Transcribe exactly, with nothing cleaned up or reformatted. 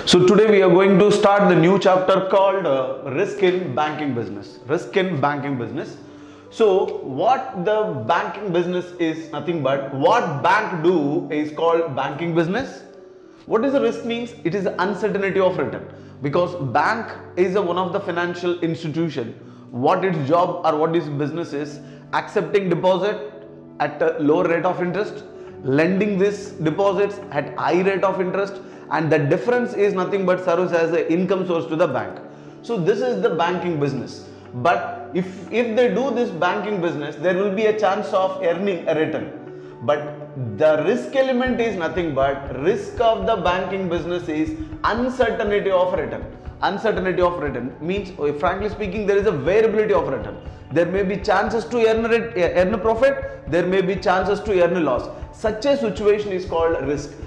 So today we are going to start the new chapter called uh, risk in banking business. Risk in banking business. So what the banking business is nothing but what bank do is called banking business. What is the risk means? It is the uncertainty of return, because bank is a, one of the financial institution. What its job or what its business is accepting deposit at a low rate of interest, lending this deposits at high rate of interest, and the difference is nothing but serves as an income source to the bank. So this is the banking business. But if if they do this banking business, there will be a chance of earning a return. But the risk element is nothing but risk of the banking business is uncertainty of return. Uncertainty of return means, frankly speaking, there is a variability of return. There may be chances to earn a, earn a profit, there may be chances to earn a loss. Such a situation is called risk.